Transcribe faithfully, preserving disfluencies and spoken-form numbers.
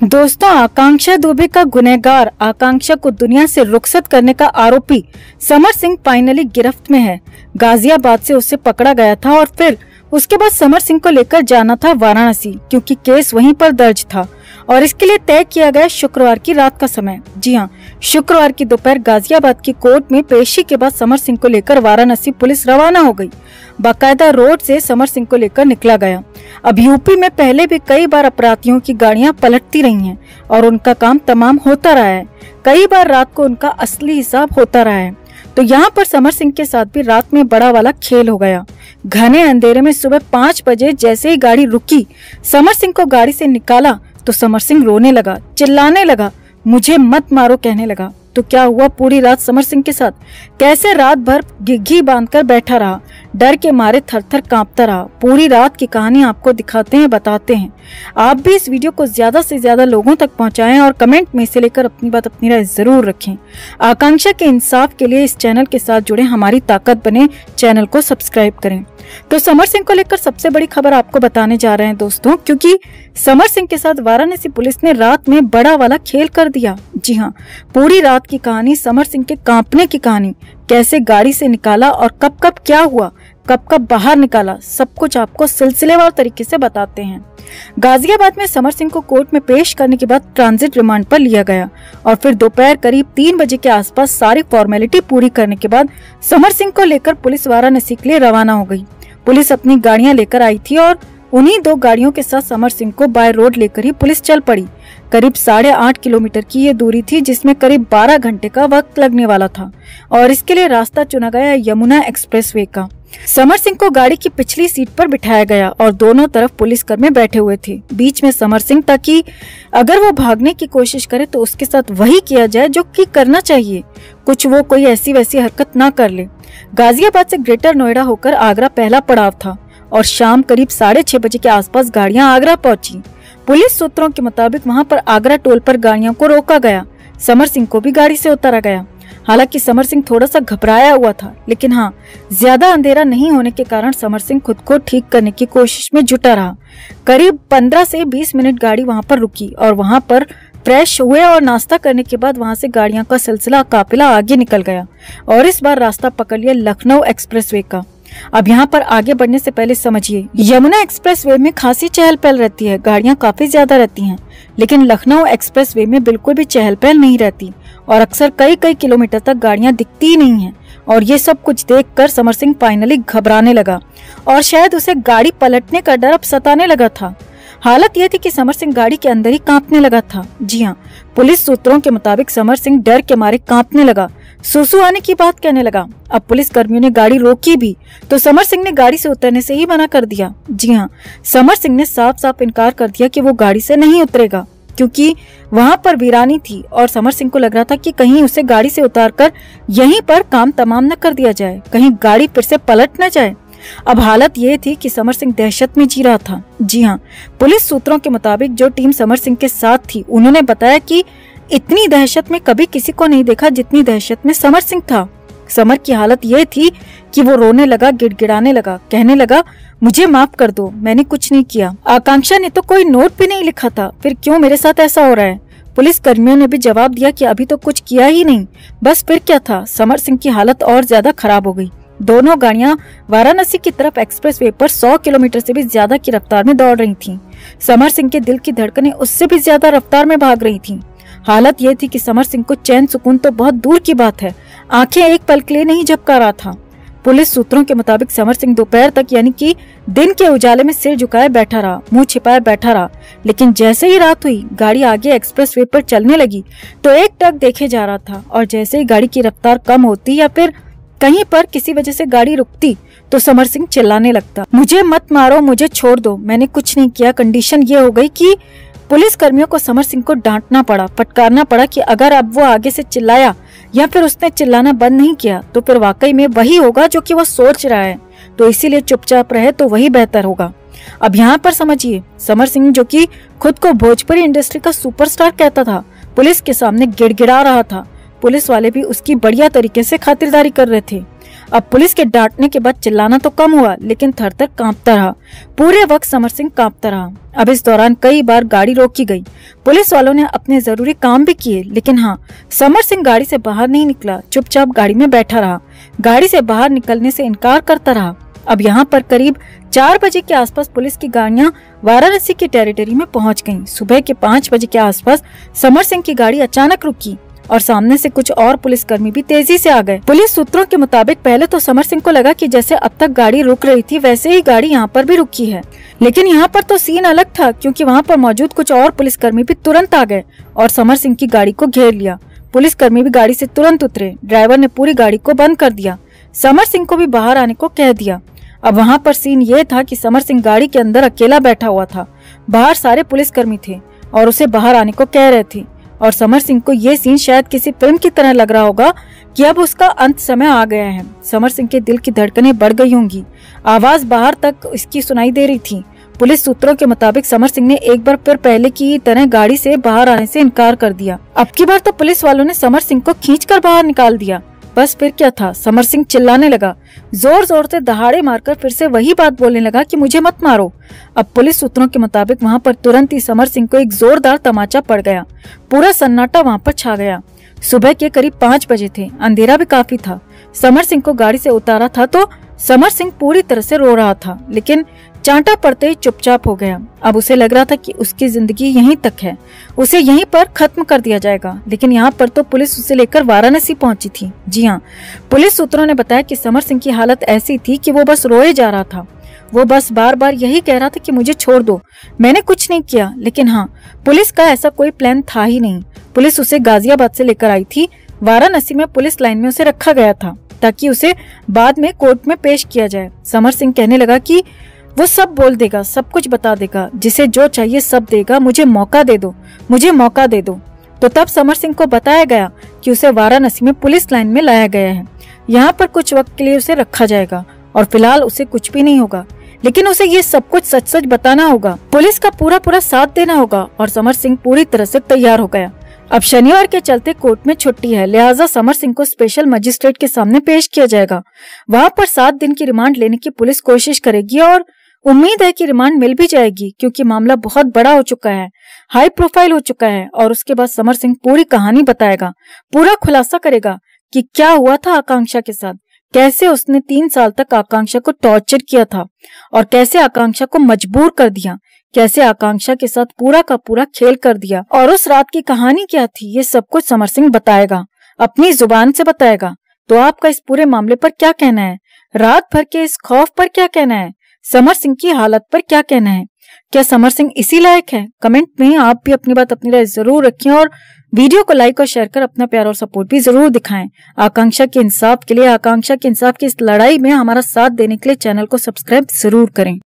दोस्तों, आकांक्षा दुबे का गुनहगार, आकांक्षा को दुनिया से रुखसत करने का आरोपी समर सिंह फाइनली गिरफ्त में है। गाजियाबाद से उसे पकड़ा गया था और फिर उसके बाद समर सिंह को लेकर जाना था वाराणसी, क्योंकि केस वहीं पर दर्ज था और इसके लिए तय किया गया शुक्रवार की रात का समय। जी हाँ, शुक्रवार की दोपहर गाजियाबाद की कोर्ट में पेशी के बाद समर सिंह को लेकर वाराणसी पुलिस रवाना हो गई। बाकायदा रोड से समर सिंह को लेकर निकला गया। अब यूपी में पहले भी कई बार अपराधियों की गाड़ियां पलटती रही हैं और उनका काम तमाम होता रहा है। कई बार रात को उनका असली हिसाब होता रहा है। तो यहाँ पर समर सिंह के साथ भी रात में बड़ा वाला खेल हो गया। घने अंधेरे में सुबह पाँच बजे जैसे ही गाड़ी रुकी, समर सिंह को गाड़ी से निकाला तो समर सिंह रोने लगा, चिल्लाने लगा, मुझे मत मारो कहने लगा। तो क्या हुआ पूरी रात समर सिंह के साथ? कैसे रात भर घिघी बांधकर बैठा रहा, डर के मारे थर थर कांपता रहा। पूरी रात की कहानी आपको दिखाते हैं, बताते हैं। आप भी इस वीडियो को ज्यादा से ज्यादा लोगों तक पहुंचाएं और कमेंट में से लेकर अपनी बात अपनी राय जरूर रखें। आकांक्षा के इंसाफ के लिए इस चैनल के साथ जुड़े, हमारी ताकत बने। चैनल को सब्सक्राइब करें। तो समर सिंह को लेकर सबसे बड़ी खबर आपको बताने जा रहे हैं दोस्तों, क्योंकि समर सिंह के साथ वाराणसी पुलिस ने रात में बड़ा वाला खेल कर दिया। जी हाँ, पूरी रात की कहानी, समर सिंह के कांपने की कहानी, कैसे गाड़ी से निकाला और कब कब क्या हुआ, कब कब बाहर निकाला, सब कुछ आपको सिलसिलेवार तरीके से बताते हैं। गाजियाबाद में समर सिंह को कोर्ट में पेश करने के बाद ट्रांजिट रिमांड पर लिया गया और फिर दोपहर करीब तीन बजे के आसपास सारी फॉर्मेलिटी पूरी करने के बाद समर सिंह को लेकर पुलिस वाराणसी के लिए रवाना हो गई। पुलिस अपनी गाड़ियां लेकर आई थी और उन्हीं दो गाड़ियों के साथ समर सिंह को बाय रोड लेकर ही पुलिस चल पड़ी। करीब साढ़े आठ किलोमीटर की ये दूरी थी, जिसमें करीब बारह घंटे का वक्त लगने वाला था और इसके लिए रास्ता चुना गया यमुना एक्सप्रेसवे का। समर सिंह को गाड़ी की पिछली सीट पर बिठाया गया और दोनों तरफ पुलिसकर्मी बैठे हुए थे। बीच में समर सिंह, ताकि अगर वो भागने की कोशिश करे तो उसके साथ वही किया जाए जो कि करना चाहिए, कुछ वो कोई ऐसी वैसी हरकत ना कर ले। गाजियाबाद से ग्रेटर नोएडा होकर आगरा पहला पड़ाव था और शाम करीब साढ़े छह बजे के आसपास गाड़ियां आगरा पहुंची। पुलिस सूत्रों के मुताबिक वहां पर आगरा टोल पर गाड़ियों को रोका गया। समर सिंह को भी गाड़ी से उतारा गया। हालांकि समर सिंह थोड़ा सा घबराया हुआ था, लेकिन हाँ, ज्यादा अंधेरा नहीं होने के कारण समर सिंह खुद को ठीक करने की कोशिश में जुटा रहा। करीब पंद्रह से बीस मिनट गाड़ी वहां पर रुकी और वहां पर फ्रेश हुए और नाश्ता करने के बाद वहां से गाड़ियों का सिलसिला काफिला आगे निकल गया और इस बार रास्ता पकड़ लिया लखनऊ एक्सप्रेसवे का। अब यहाँ पर आगे बढ़ने से पहले समझिए, यमुना एक्सप्रेसवे में खासी चहल पहल रहती है, गाड़ियाँ काफी ज्यादा रहती हैं, लेकिन लखनऊ एक्सप्रेसवे में बिल्कुल भी चहल पहल नहीं रहती और अक्सर कई कई किलोमीटर तक गाड़ियाँ दिखती ही नहीं हैं। और ये सब कुछ देखकर समर सिंह फाइनली घबराने लगा और शायद उसे गाड़ी पलटने का डर अब सताने लगा था। हालत यह थी कि समर सिंह गाड़ी के अंदर ही कांपने लगा था। जी हाँ, पुलिस सूत्रों के मुताबिक समर सिंह डर के मारे कांपने लगा, सुसु आने की बात कहने लगा। अब पुलिस कर्मियों ने गाड़ी रोकी भी तो समर सिंह ने गाड़ी से उतरने से ही मना कर दिया। जी हाँ, समर सिंह ने साफ साफ इनकार कर दिया कि वो गाड़ी से नहीं उतरेगा, क्योंकि वहां पर वीरानी थी और समर सिंह को लग रहा था कि कहीं उसे गाड़ी से उतारकर यहीं पर काम तमाम न कर दिया जाए, कहीं गाड़ी फिर से पलट न जाए। अब हालत ये थी कि समर सिंह दहशत में जी रहा था। जी हाँ, पुलिस सूत्रों के मुताबिक जो टीम समर सिंह के साथ थी, उन्होंने बताया कि इतनी दहशत में कभी किसी को नहीं देखा जितनी दहशत में समर सिंह था। समर की हालत ये थी कि वो रोने लगा, गिड़गिड़ाने लगा, कहने लगा, मुझे माफ कर दो, मैंने कुछ नहीं किया। आकांक्षा ने तो कोई नोट भी नहीं लिखा था, फिर क्यों मेरे साथ ऐसा हो रहा है? पुलिस कर्मियों ने भी जवाब दिया कि अभी तो कुछ किया ही नहीं, बस फिर क्या था। समर सिंह की हालत और ज्यादा खराब हो गई। दोनों गाड़ियां वाराणसी की तरफ एक्सप्रेसवे पर सौ किलोमीटर से भी ज्यादा की रफ्तार में दौड़ रही थीं। समर सिंह के दिल की धड़कनें उससे भी ज्यादा रफ्तार में भाग रही थीं। हालत ये थी कि समर सिंह को चैन सुकून तो बहुत दूर की बात है, आंखें एक पल के लिए नहीं झपका रहा था। पुलिस सूत्रों के मुताबिक समर सिंह दोपहर तक, यानी कि दिन के उजाले में सिर झुकाए बैठा रहा, मुंह छिपाए बैठा रहा। लेकिन जैसे ही रात हुई, गाड़ी आगे एक्सप्रेसवे पर चलने लगी तो एक टक देखे जा रहा था और जैसे ही गाड़ी की रफ्तार कम होती या फिर कहीं पर किसी वजह से गाड़ी रुकती तो समर सिंह चिल्लाने लगता, मुझे मत मारो, मुझे छोड़ दो, मैंने कुछ नहीं किया। कंडीशन ये हो गई कि पुलिस कर्मियों को समर सिंह को डांटना पड़ा, फटकारना पड़ा कि अगर अब वो आगे से चिल्लाया या फिर उसने चिल्लाना बंद नहीं किया तो फिर वाकई में वही होगा जो कि वो सोच रहा है, तो इसीलिए चुपचाप रहे तो वही बेहतर होगा। अब यहाँ पर समझिए, समर सिंह जो कि खुद को भोजपुरी इंडस्ट्री का सुपरस्टार कहता था, पुलिस के सामने गिड़गिड़ा रहा था। पुलिस वाले भी उसकी बढ़िया तरीके से खातिरदारी कर रहे थे। अब पुलिस के डांटने के बाद चिल्लाना तो कम हुआ, लेकिन थर थर कांपता रहा। पूरे वक्त समर सिंह कांपता रहा। अब इस दौरान कई बार गाड़ी रोकी गई। पुलिस वालों ने अपने जरूरी काम भी किए, लेकिन हाँ, समर सिंह गाड़ी से बाहर नहीं निकला, चुपचाप गाड़ी में बैठा रहा। गाड़ी से बाहर निकलने से इनकार करता रहा। अब यहाँ पर करीब चार बजे के आसपास पुलिस की गाड़ियां वाराणसी की टेरिटरी में पहुंच गईं। सुबह के पाँच बजे के आसपास समर सिंह की गाड़ी अचानक रुकी और सामने से कुछ और पुलिसकर्मी भी तेजी से आ गए। पुलिस सूत्रों के मुताबिक पहले तो समर सिंह को लगा कि जैसे अब तक गाड़ी रुक रही थी वैसे ही गाड़ी यहाँ पर भी रुकी है, लेकिन यहाँ पर तो सीन अलग था, क्योंकि वहाँ पर मौजूद कुछ और पुलिसकर्मी भी तुरंत आ गए और समर सिंह की गाड़ी को घेर लिया। पुलिसकर्मी भी गाड़ी से तुरंत उतरे। ड्राइवर ने पूरी गाड़ी को बंद कर दिया। समर सिंह को भी बाहर आने को कह दिया। अब वहाँ पर सीन ये था कि समर सिंह गाड़ी के अंदर अकेला बैठा हुआ था। बाहर सारे पुलिसकर्मी थे और उसे बाहर आने को कह रहे थे। और समर सिंह को ये सीन शायद किसी फिल्म की तरह लग रहा होगा कि अब उसका अंत समय आ गया है। समर सिंह के दिल की धड़कनें बढ़ गई होंगी। आवाज बाहर तक इसकी सुनाई दे रही थी। पुलिस सूत्रों के मुताबिक समर सिंह ने एक बार फिर पहले की तरह गाड़ी से बाहर आने से इनकार कर दिया। अब की बार तो पुलिस वालों ने समर सिंह को खींचकर बाहर निकाल दिया। बस फिर क्या था, समर सिंह चिल्लाने लगा, जोर जोर से दहाड़े मारकर फिर से वही बात बोलने लगा कि मुझे मत मारो। अब पुलिस सूत्रों के मुताबिक वहाँ पर तुरंत ही समर सिंह को एक जोरदार तमाचा पड़ गया। पूरा सन्नाटा वहाँ पर छा गया। सुबह के करीब पाँच बजे थे, अंधेरा भी काफी था। समर सिंह को गाड़ी से उतारा था तो समर सिंह पूरी तरह से रो रहा था, लेकिन चांटा पड़ते ही चुपचाप हो गया। अब उसे लग रहा था कि उसकी जिंदगी यहीं तक है, उसे यहीं पर खत्म कर दिया जाएगा। लेकिन यहाँ पर तो पुलिस उसे लेकर वाराणसी पहुंची थी। जी हाँ, पुलिस सूत्रों ने बताया कि समर सिंह की हालत ऐसी थी कि वो बस रोए जा रहा था। वो बस बार बार यही कह रहा था कि मुझे छोड़ दो, मैंने कुछ नहीं किया। लेकिन हाँ, पुलिस का ऐसा कोई प्लान था ही नहीं। पुलिस उसे गाजियाबाद से लेकर आई थी। वाराणसी में पुलिस लाइन में उसे रखा गया था ताकि उसे बाद में कोर्ट में पेश किया जाए। समर सिंह कहने लगा कि वो सब बोल देगा, सब कुछ बता देगा, जिसे जो चाहिए सब देगा, मुझे मौका दे दो, मुझे मौका दे दो। तो तब समर सिंह को बताया गया कि उसे वाराणसी में पुलिस लाइन में लाया गया है। यहाँ पर कुछ वक्त के लिए उसे रखा जाएगा और फिलहाल उसे कुछ भी नहीं होगा, लेकिन उसे ये सब कुछ सच सच बताना होगा, पुलिस का पूरा पूरा साथ देना होगा। और समर सिंह पूरी तरह से तैयार हो गया। अब शनिवार के चलते कोर्ट में छुट्टी है, लिहाजा समर सिंह को स्पेशल मजिस्ट्रेट के सामने पेश किया जाएगा। वहाँ पर सात दिन की रिमांड लेने की पुलिस कोशिश करेगी और उम्मीद है कि रिमांड मिल भी जाएगी, क्योंकि मामला बहुत बड़ा हो चुका है, हाई प्रोफाइल हो चुका है। और उसके बाद समर सिंह पूरी कहानी बताएगा, पूरा खुलासा करेगा कि क्या हुआ था आकांक्षा के साथ, कैसे उसने तीन साल तक आकांक्षा को टॉर्चर किया था और कैसे आकांक्षा को मजबूर कर दिया, कैसे आकांक्षा के साथ पूरा का पूरा खेल कर दिया और उस रात की कहानी क्या थी। ये सब कुछ समर सिंह बताएगा, अपनी जुबान से बताएगा। तो आपका इस पूरे मामले पर क्या कहना है? रात भर के इस खौफ पर क्या कहना है? समर सिंह की हालत पर क्या कहना है? क्या समर सिंह इसी लायक है? कमेंट में आप भी अपनी बात, अपनी राय जरूर रखें और वीडियो को लाइक और शेयर कर अपना प्यार और सपोर्ट भी जरूर दिखाएं। आकांक्षा के इंसाफ के लिए, आकांक्षा के इंसाफ की इस लड़ाई में हमारा साथ देने के लिए चैनल को सब्सक्राइब जरूर करें।